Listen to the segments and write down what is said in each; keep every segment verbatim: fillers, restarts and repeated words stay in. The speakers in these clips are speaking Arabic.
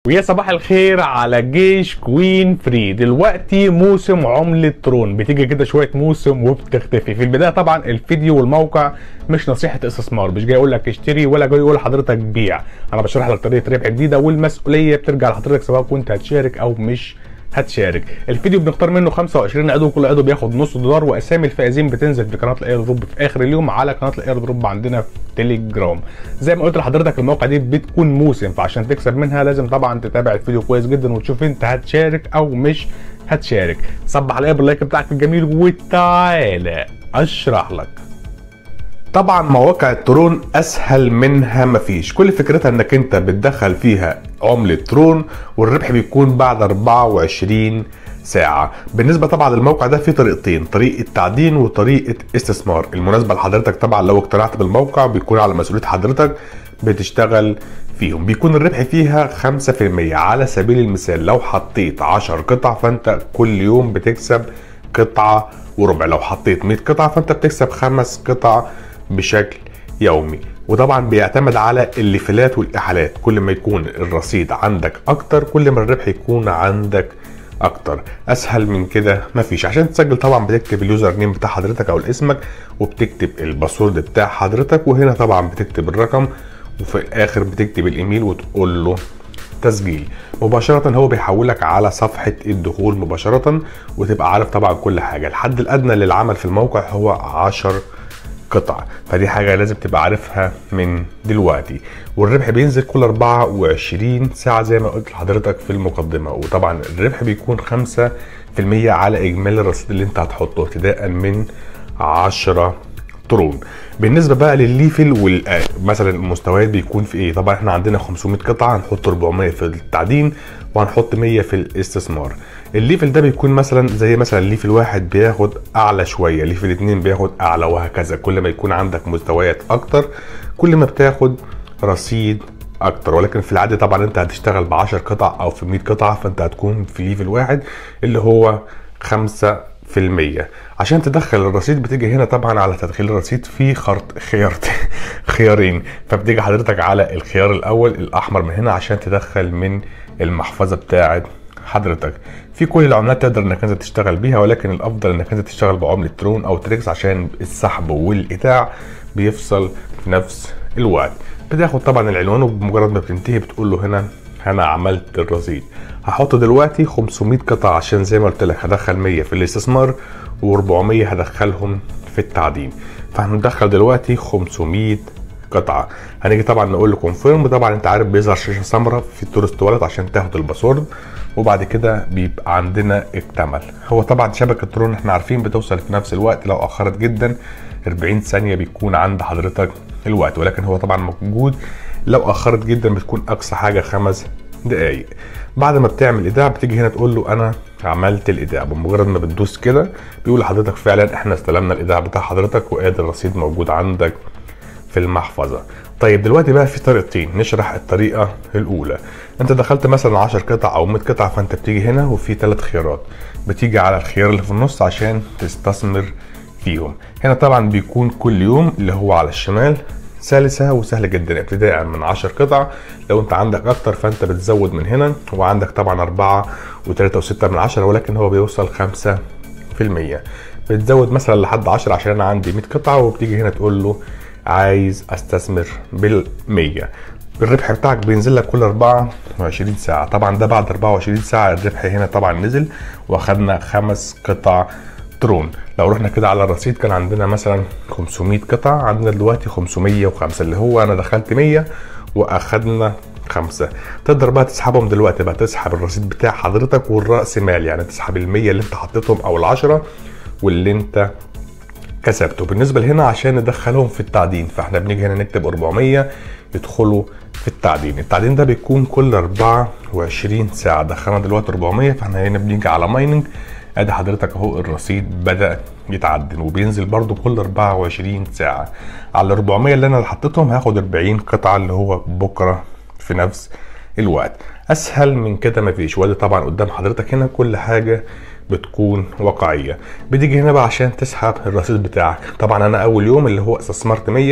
ويا صباح الخير على جيش كوين فري. دلوقتي موسم عملة ترون بتيجي كده شوية موسم وبتختفي. في البداية طبعا الفيديو والموقع مش نصيحة استثمار، مش جاي اقول لك اشتري ولا جاي اقول لحضرتك بيع. انا بشرح لك طريقة ربح جديدة والمسؤولية بترجع لحضرتك سواء كنت هتشارك او مش هتشارك. الفيديو بنختار منه خمسة وعشرين عضو، كل عضو بياخد نص دولار، واسامي الفائزين بتنزل في قناه الاير دروب في اخر اليوم على قناه الاير دروب عندنا في تليجرام. زي ما قلت لحضرتك الموقع دي بتكون موسم، فعشان تكسب منها لازم طبعا تتابع الفيديو كويس جدا وتشوف انت هتشارك او مش هتشارك. صبح عليا باللايك بتاعك الجميل وتعالى اشرح لك. طبعا مواقع الترون اسهل منها مفيش، كل فكرتها انك انت بتدخل فيها عملة ترون والربح بيكون بعد أربعة وعشرين ساعة. بالنسبة طبعا للموقع ده في طريقتين، طريقة تعدين وطريقة استثمار. المناسبة لحضرتك طبعا لو اقتنعت بالموقع بيكون على مسؤولية حضرتك بتشتغل فيهم. بيكون الربح فيها خمسة في المية. على سبيل المثال لو حطيت عشر قطع فانت كل يوم بتكسب قطعة وربع، لو حطيت مية قطعة فانت بتكسب خمس قطع بشكل يومي. وطبعا بيعتمد على الليفلات والاحالات، كل ما يكون الرصيد عندك اكتر كل ما الربح يكون عندك اكتر. اسهل من كده مفيش. عشان تسجل طبعا بتكتب اليوزر نيم بتاع حضرتك او اسمك، وبتكتب الباسورد بتاع حضرتك، وهنا طبعا بتكتب الرقم، وفي الاخر بتكتب الايميل وتقول له تسجيل. مباشرة هو بيحولك على صفحة الدخول مباشرة، وتبقى عارف طبعا كل حاجة. الحد الادنى للعمل في الموقع هو عشر قطع، فدي حاجة لازم تبقى عارفها من دلوقتي. والربح بينزل كل أربعة وعشرين ساعة زي ما قلت لحضرتك في المقدمة. وطبعا الربح بيكون خمسة في المية على إجمالي الرصيد اللي أنت هتحطه ابتداء من عشرة ترون. بالنسبة بقى للليفل ومثلا المستويات بيكون في إيه؟ طبعا إحنا عندنا خمسمية قطعة، هنحط أربعمية في التعدين وهنحط مية في الاستثمار. الليفل ده بيكون مثلا زي مثلا الليفل واحد بياخد اعلى شويه، ليفل اتنين بياخد اعلى، وهكذا. كل ما يكون عندك مستويات اكتر كل ما بتاخد رصيد اكتر. ولكن في العاده طبعا انت هتشتغل ب عشر قطع او في مية قطعه، فانت هتكون في ليفل واحد اللي هو خمسة في المية. عشان تدخل الرصيد بتيجي هنا طبعا على تدخيل الرصيد في خرط خيارت خيارين، فبتيجي حضرتك على الخيار الاول الاحمر من هنا عشان تدخل من المحفظه بتاعت حضرتك. في كل العملات تقدر انك انت تشتغل بيها، ولكن الافضل انك انت تشتغل بعملة ترون او تريكس عشان السحب والايداع بيفصل في نفس الوقت. بتاخد طبعا العنوان، وبمجرد ما بتنتهي بتقول له هنا انا عملت الرصيد. هحط دلوقتي خمسمية قطعة عشان زي ما قلت لك هدخل مية في الاستثمار وأربعمية هدخلهم في التعدين. فهندخل دلوقتي خمسمية قطعة. هنيجي طبعا نقول له كونفيرم، طبعا انت عارف بيظهر شاشة سمراء في التورست والت عشان تاخد الباسورد، وبعد كده بيبقى عندنا اكتمل. هو طبعا شبكة ترون احنا عارفين بتوصل في نفس الوقت، لو اخرت جدا أربعين ثانية بيكون عند حضرتك الوقت، ولكن هو طبعا موجود لو اخرت جدا بتكون اقصى حاجة خمس دقايق. بعد ما بتعمل ايداع بتيجي هنا تقول له انا عملت الايداع. بمجرد ما بتدوس كده بيقول لحضرتك فعلا احنا استلمنا الايداع بتاع حضرتك وادي الرصيد موجود عندك في المحفظة. طيب دلوقتي بقى في طريقتين، نشرح الطريقة الأولى. أنت دخلت مثلا عشر قطع أو مية قطعة، فأنت بتيجي هنا وفي ثلاث خيارات، بتيجي على الخيار اللي في النص عشان تستثمر فيهم. هنا طبعا بيكون كل يوم اللي هو على الشمال، سلسة وسهلة جدا ابتداء من عشر قطع. لو أنت عندك أكتر فأنت بتزود من هنا، وعندك طبعا أربعة وتلاتة وستة من عشرة، ولكن هو بيوصل خمسة في المية. بتزود مثلا لحد عشرة عشان أنا عندي مية قطعة، وبتيجي هنا تقول له عايز استثمر بالمية. الربح بتاعك بينزل لك كل أربعة وعشرين ساعة. طبعا ده بعد أربعة وعشرين ساعة الربح هنا طبعا نزل واخدنا خمس قطع ترون. لو رحنا كده على الرصيد كان عندنا مثلا خمسمية قطعة، عندنا دلوقتي خمسمية وخمسة، اللي هو انا دخلت مية واخدنا خمسة. تقدر بقى تسحبهم دلوقتي، بقى تسحب الرصيد بتاع حضرتك والرأس مال، يعني تسحب المية اللي انت حطيتهم او العشرة واللي انت كسبته. بالنسبة لهنا عشان ندخلهم في التعدين فاحنا بنيجي هنا نكتب أربعمية يدخلوا في التعدين. التعدين ده بيكون كل أربعة وعشرين ساعة. دخلنا دلوقتي أربعمية، فاحنا هنا بنيجي على مايننج، ادي حضرتك اهو الرصيد بدأ يتعدن، وبينزل برضو كل أربعة وعشرين ساعة. على أربعمية اللي انا حطيتهم هاخد أربعين قطعة اللي هو بكرة في نفس الوقت. اسهل من كده مفيش. وادي طبعا قدام حضرتك هنا كل حاجة بتكون واقعية. بتيجي هنا بقى عشان تسحب الرصيد بتاعك. طبعا انا اول يوم اللي هو استثمرت مية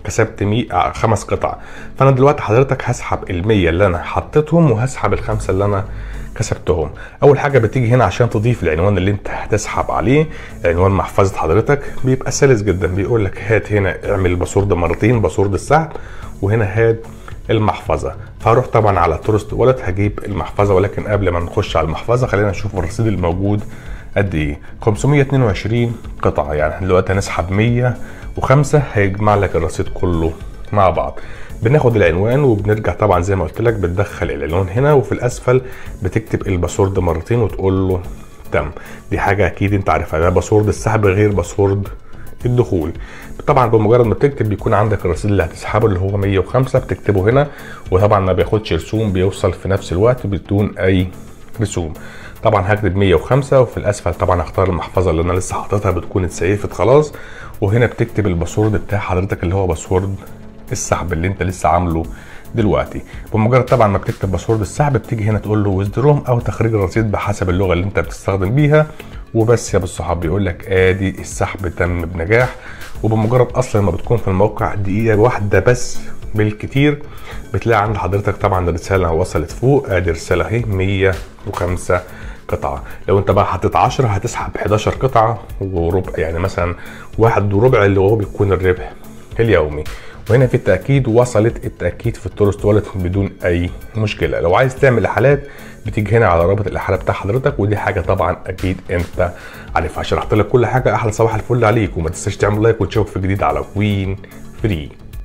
كسبت مية خمس قطع. فانا دلوقتي حضرتك هسحب ال مية اللي انا حطيتهم وهسحب الخمسه اللي انا كسبتهم. اول حاجه بتيجي هنا عشان تضيف العنوان اللي انت هتسحب عليه، عنوان محفظه حضرتك، بيبقى سلس جدا. بيقول لك هات هنا اعمل الباسورد مرتين، باسورد السحب، وهنا هات المحفظه. فهروح طبعا على تروست والت هجيب المحفظه، ولكن قبل ما نخش على المحفظه خلينا نشوف الرصيد الموجود قد ايه. خمسمية اتنين وعشرين قطعه، يعني دلوقتي هنسحب مية وخمسة هيجمع لك الرصيد كله مع بعض. بناخد العنوان وبنرجع طبعا زي ما قلت لك، بتدخل العنوان هنا وفي الاسفل بتكتب الباسورد مرتين وتقول له تم. دي حاجه اكيد انت عارفها، ده باسورد السحب غير باسورد الدخول. طبعا بمجرد ما بتكتب بيكون عندك الرصيد اللي هتسحبه اللي هو مية وخمسة، بتكتبه هنا، وطبعا ما بياخدش رسوم، بيوصل في نفس الوقت بدون اي رسوم. طبعا هكتب مية وخمسة وفي الاسفل طبعا هختار المحفظه اللي انا لسه حاططها، بتكون اتسيفت خلاص، وهنا بتكتب الباسورد بتاع حضرتك اللي هو باسورد السحب اللي انت لسه عامله دلوقتي. بمجرد طبعا ما بتكتب باسورد السحب بتيجي هنا تقول له ويزدروم او تخريج الرصيد بحسب اللغه اللي انت بتستخدم بيها، وبس يا ابو الصحاب. بيقول لك ادي السحب تم بنجاح. وبمجرد اصلا ما بتكون في الموقع دقيقه واحده بس بالكتير بتلاقي عند حضرتك طبعا الرساله وصلت فوق، ادي رساله اهي مية وخمسة قطعه. لو انت بقى حطيت عشرة هتسحب حداشر قطعه وربع، يعني مثلا واحد وربع اللي هو بيكون الربح اليومي. وهنا في التأكيد وصلت التأكيد في التروست والت بدون أي مشكلة. لو عايز تعمل إحالات بتيجي هنا على رابط الإحالة بتاع حضرتك، ودي حاجة طبعا أكيد أنت عارفها. شرحت لك كل حاجة. أحلى صباح الفل عليك، وما تنساش تعمل لايك وتشوف في جديد على كوين فري.